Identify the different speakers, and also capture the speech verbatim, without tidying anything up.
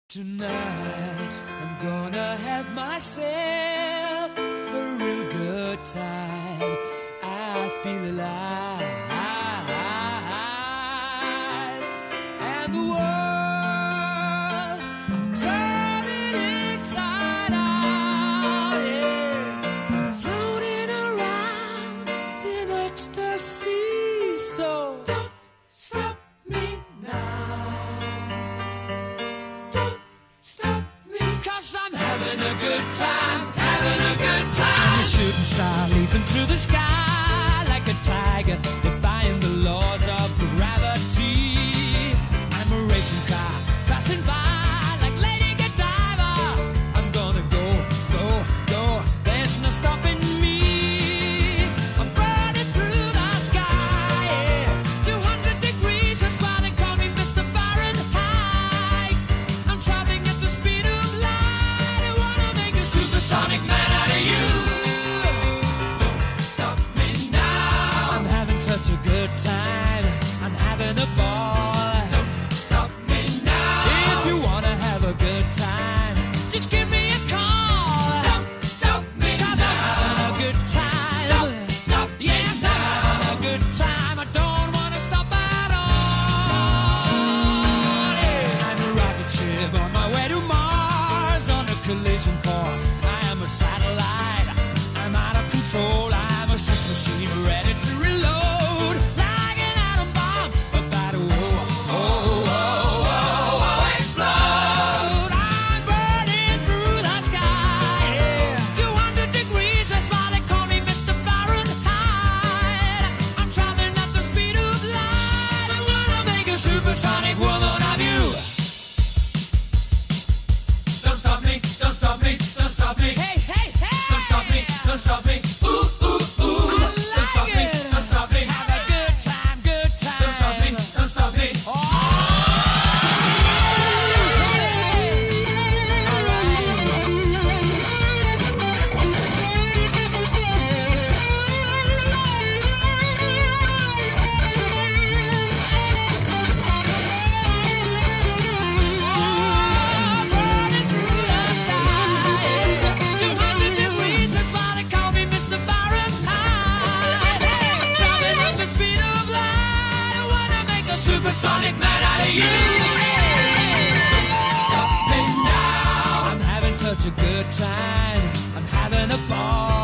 Speaker 1: Tonight, I'm gonna have myself a real good time. I feel alive, and the world, I'm turning inside out, yeah. I'm floating around in ecstasy, so don't stop me now. Having a good time, having a good time. I'm a shooting star leaping through the sky like a tiger, defying the laws of gravity. I'm a racing car passing by like Lady Godiva. I'm gonna go, go, go. There's no stopping me. I'm burning through the sky, yeah. two hundred degrees, that's why they call me Mister Fahrenheit. I'm traveling at the speed of light. Supersonic man out of you. Don't stop me now. I'm having such a good time. I'm having a ball. Don't stop me now. If you wanna have a good time, just give me a call. Don't stop me now. 'Cause I'm having a good time. Don't stop me yes, now. I'm having a good time. I don't wanna stop at all. Yeah. I'm a rocket ship on my way to Mars on a collision course. Satellite, I'm out of control. I'm a sex machine ready to reload, like an atom bomb about to oh, oh, oh, oh, oh, explode. I'm burning through the sky, yeah. two hundred degrees, that's why they call me Mister Fahrenheit. I'm traveling at the speed of light. I wanna make a supersonic woman of you. Don't stop me, don't stop me, don't stop me. Hey. Don't stop me, ooh, ooh, ooh. I like don't stop it. me, don't stop me. Have a good time, good time. Don't stop me, don't stop me. Oh. Supersonic man out of you. Don't stop me now. I'm having such a good time. I'm having a ball.